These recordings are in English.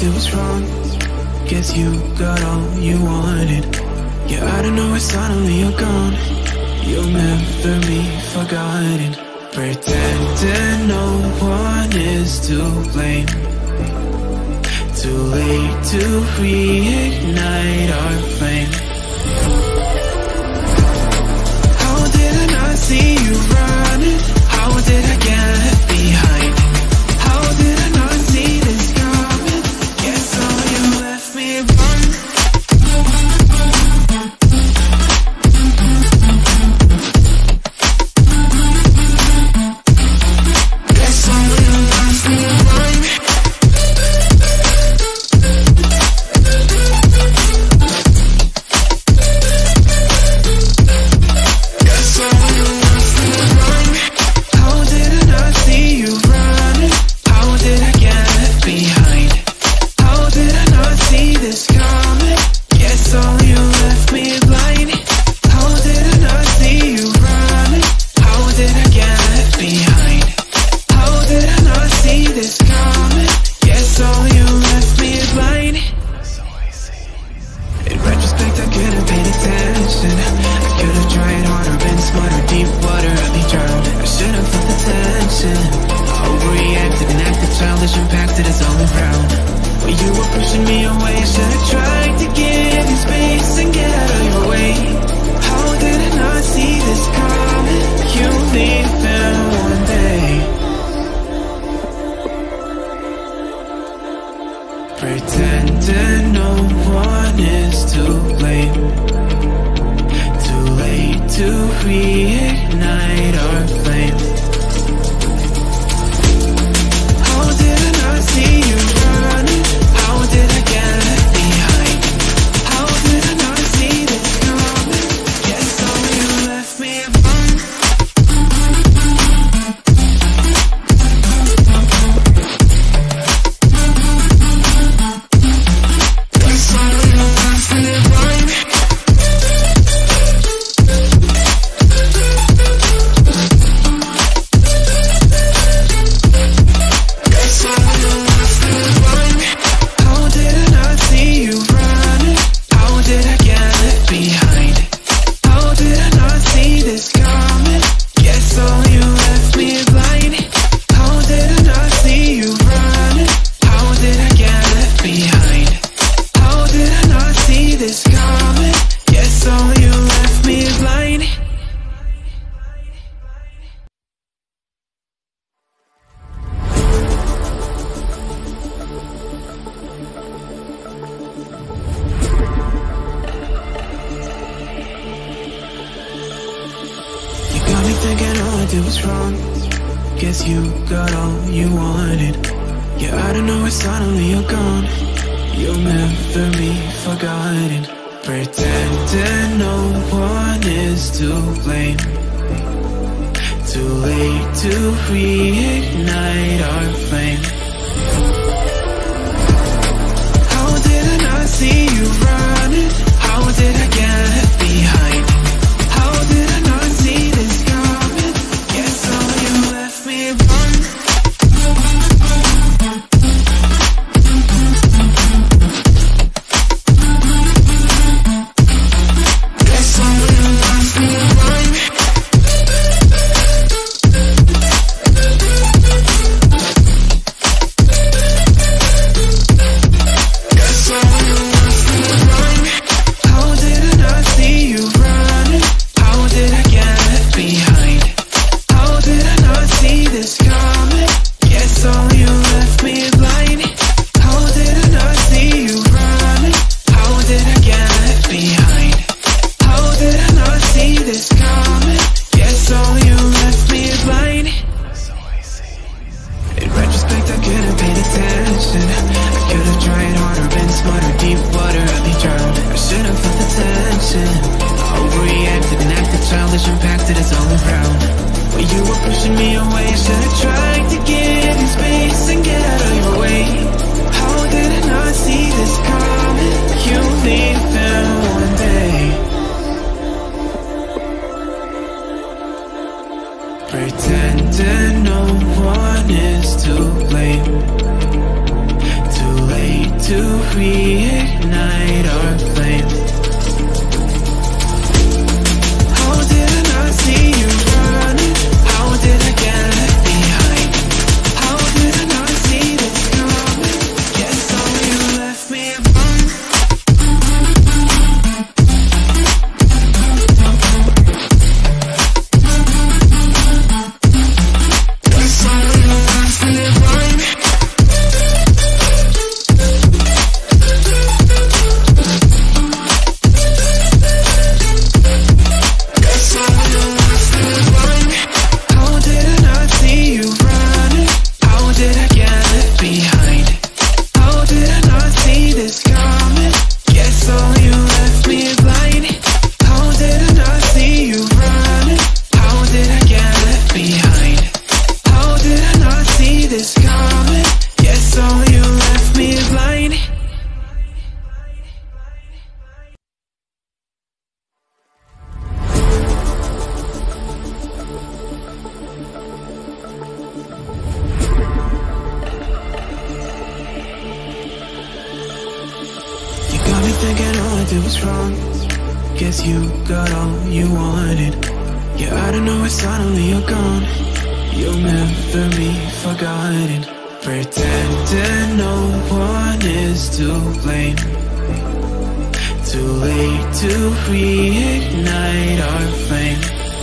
did was wrong. Guess you got all you wanted. Yeah, I don't know why suddenly you're gone. You'll never be forgotten. Pretending no one is to blame. Too late to reignite our flame. How did I not see you running? How did I get behind? How did I not see this coming? Guess all you left me run. Guess all you left me run. Pretending no one is to blame. Too late to reignite our flame. How did I not see you running? How did I get behind? How did I not see this coming? Guess all you left me alone. Thinking all I did was wrong. Guess you got all you wanted. Yeah, I don't know why suddenly you're gone. You'll never be forgotten. Pretending no one is to blame. Too late to reignite our flame. How did I not see you running? How did I get behind? How did I not see this coming? Guess all you left me run. Guess all you left me run. Guess all you left me run. reignite our flame. How did I not see you running? How did I get left behind? How did I not see this coming? Guess all you left me alone. Guess all you left me alone. Thinking all I did was wrong. Guess you got all you wanted. Yeah, I don't know why suddenly you're gone. You'll never be forgotten. Pretending no one is to blame. Too late to reignite our flame.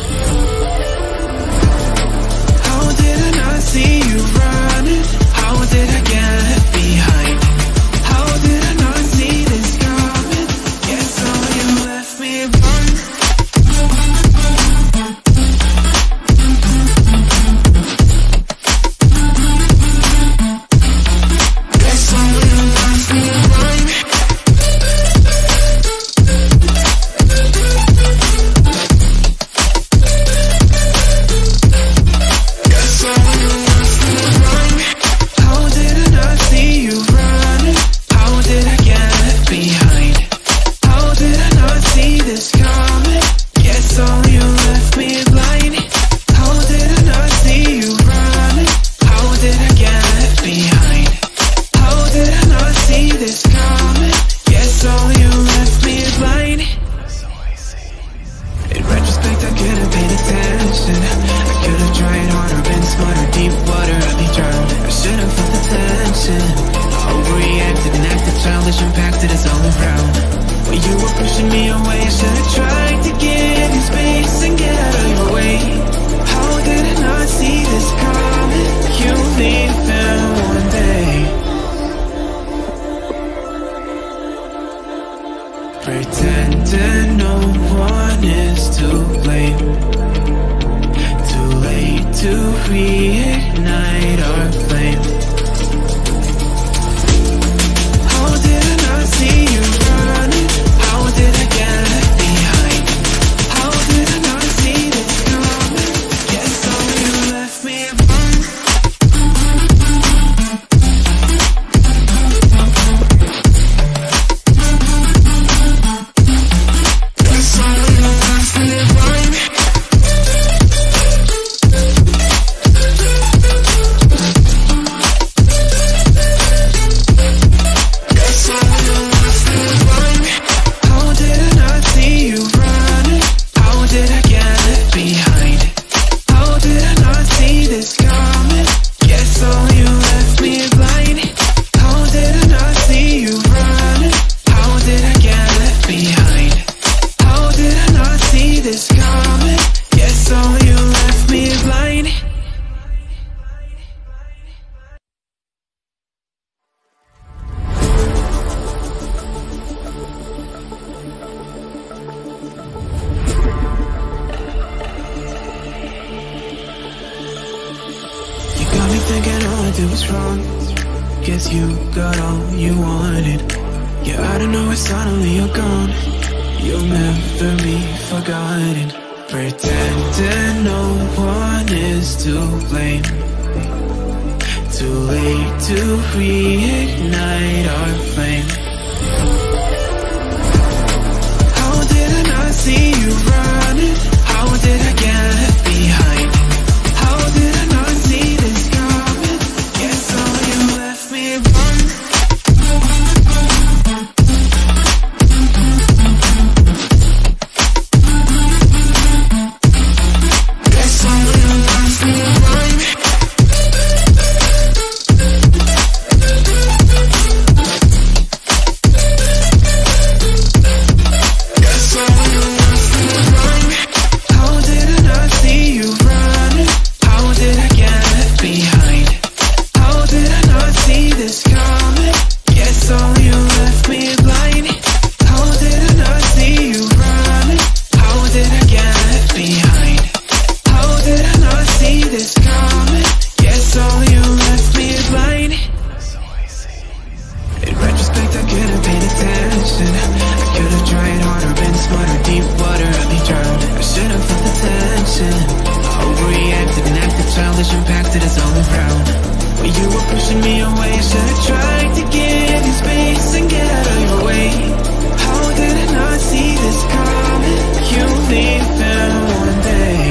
How did I not see you running? How did I get left behind? How did I not see this coming? Guess all you left me alone. Guess all you left me alone. Guess all you left me alone. How did I not see you running? How did I get left behind? How did I not see this coming? Guess all you left me blind. How did I not see you running? How did I get left behind? How did I not see this coming? Guess all you left me blind. In retrospect, I could have paid attention. I could have tried harder, been smarter. Deep water, I'd be drowned. I should have felt the tension. Overreacted and acted childish, impacted us all around. When you were pushing me away, I should have tried to get in space and get out of your way. How did I not see this coming? You leave there one day. Pretending no one is to blame. Too late to reignite our flame. How did I not see you running? How did I get left behind? How did I not see this coming? Guess all you left me alone. Guess all you left me alone. Guess all you left me alone. How did I not see you running? How did I get left behind? How did I not see this coming? Guess all you left me blind. How did I not see you running? How did I get left behind? How did I not see this coming? Guess all you left me blind. You got me thinking all I did was wrong. Guess you got all you wanted. Yeah, I don't know why suddenly you're gone. You'll never be forgotten. Pretending no one is to blame. Too late to reignite our flame. How did I not see you running? How did I get left behind? How did I not see this coming? Guess all you left me alone. attention. I could've tried harder, been smarter, deep water, I'd be drowned. I should've felt the tension. I overreacted and acted childish, impacted us all around. When you were pushing me away, I should've tried to give you space and get out of your way. How did I not see this coming? You leaving one day.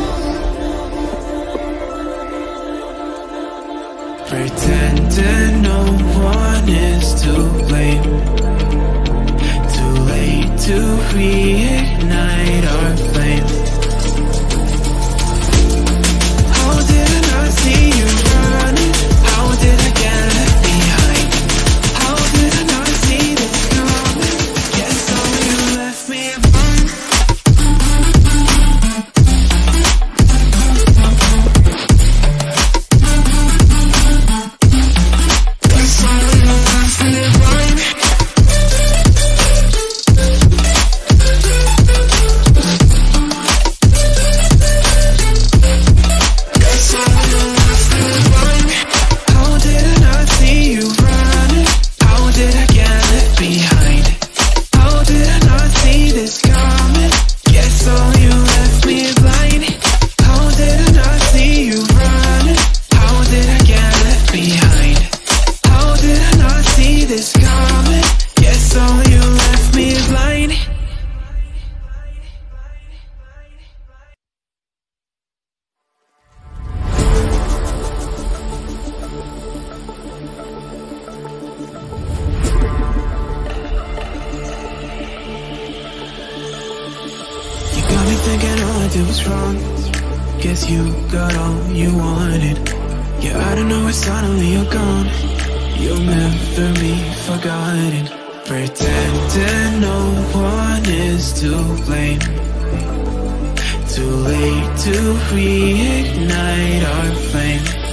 Pretending no one is to blame. Too late to reignite our flame. How did I not see you running? How did I get left behind? How did I not see this coming? Guess all you left me alone. Thinking all I did was wrong. Guess you got all you wanted. Yeah, I don't know why suddenly you're gone. You'll never be forgotten. Pretending no one is to blame. Too late to reignite our flame.